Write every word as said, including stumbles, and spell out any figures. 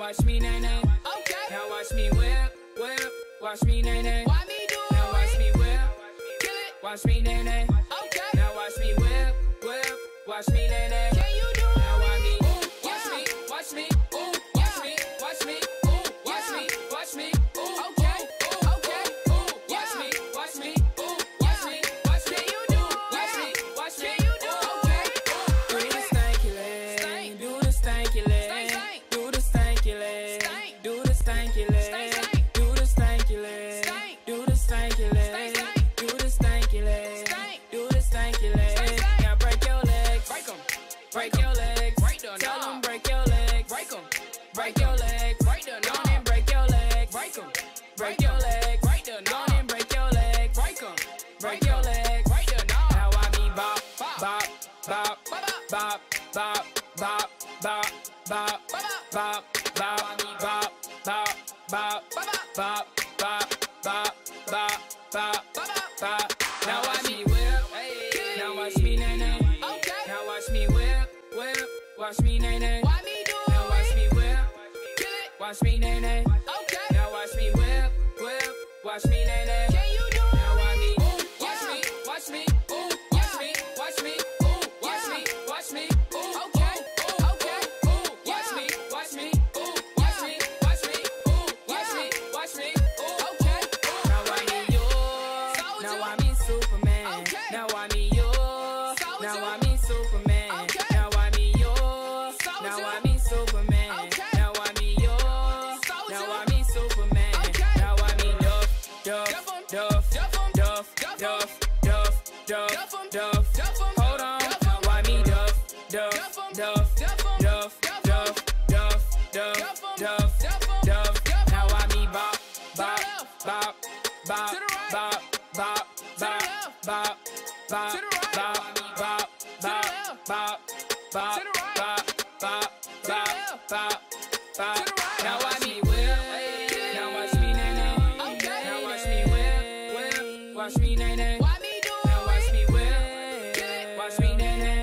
watch me nay nay. Okay. Now watch me whip, whip. Watch me nay nay. Why me do it? Now watch me whip. Kill it. Watch me nay nay. Okay. Now watch me whip, whip. Watch me nay nay. Can you do it? Now watch me. Ooh, Watch yeah. me, watch me. Ooh, Yeah. watch me, watch me. Ooh, watch Yeah. me, watch me. Ooh, Okay. ooh, Okay. ooh, ooh. Watch Yeah. me, watch me. Ooh, watch me, watch me. Can you do it? Watch me, watch me. Can you do it? Okay. Do the stanky leg. Stank. Do the stanky leg. Stank, stank. Do the stanky leg. Stank. Do the stanky leg. Stank, stank. Do the stanky leg. Stank. Do the stanky leg. Stank, stank. Do the stanky leg. Stank. Do the stanky leg. Stank, stank. Now break your legs. Break 'em. Break your legs. Break the Tell knob. them break your legs. Break 'em. Break your legs. Break the Go knob. on and break your legs. Break 'em. Break your legs. Break the Go on knob. and break your legs. Break 'em. Break your legs. Break the knob. Now I me bop, Bop. bop, bop, Bop, bop, bop, bop, bop, bop, Bop, bop, bop, bop, bop, bop, bop, bop, bop, bop, bop, bop. Now watch me whip. Now watch me nay nay. Okay. Now watch me whip, whip. Watch me nay nay. Why me do it? Now watch me whip. Kill it. Watch me nay nay. Okay. Now watch me whip, whip. Watch me nay nay. Can you do it? Now watch me. Ooh, Watch yeah. me, watch me. Ooh, watch Yeah. me, watch me. Ooh, watch Yeah. me, watch me. Ooh, Okay. ooh, Okay. ooh, ooh, watch Yeah. me, watch me. Ooh, watch Yeah. me, watch me. Ooh, watch Yeah. me, watch me. Ooh, Okay. ooh. Now I me yours. Soldier. Now I me Superman. Okay. Now I me yours. Soldier. Now I me Superman. Okay. Now I me yours. Soldier. Now I me Superman. Okay. Now I me yours. Soldier. Now I me Superman. Okay. Now I me Duff, Duff, Duff 'em. Duff, Duff 'em. Duff, Duff 'em. Duff, Duff, Duff, Duff 'em. Duff. Duff 'em. Hold on, Duff 'em. why me Duff, Duff, Duff 'em. Duff, Duff 'em. Duff, Duff 'em. Duff, Duff, Duff, Duff 'em. Duff, Duff 'em. Duff. Duff 'em. Now why me bop, the bop, left. bop, bop, To the right. bop, bop, the bop, left. bop, bop, To the right. bop, bop, the bop, left. bop, bop, To the right. bop, bop, the bop, left. bop, bop. To the right. Now watch me whip. Now watch me nay nay. Okay. Now watch me whip, whip. Watch me nay nay. Why me do it? Now watch me whip. Kill it. Watch me nay nay.